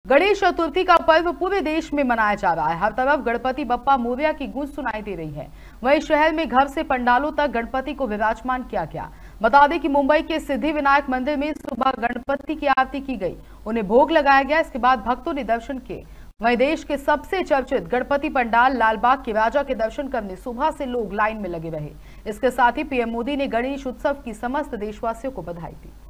गणेश चतुर्थी का पर्व पूरे देश में मनाया जा रहा है। हर तरफ गणपति बप्पा मोरया की गूंज सुनाई दे रही है। वहीं शहर में घर से पंडालों तक गणपति को विराजमान किया गया। बता दें कि मुंबई के सिद्धिविनायक मंदिर में सुबह गणपति की आरती की गई, उन्हें भोग लगाया गया। इसके बाद भक्तों ने दर्शन किए। वहीं देश के सबसे चर्चित गणपति पंडाल लालबाग के राजा के दर्शन करने सुबह से लोग लाइन में लगे रहे। इसके साथ ही पीएम मोदी ने गणेश उत्सव की समस्त देशवासियों को बधाई दी।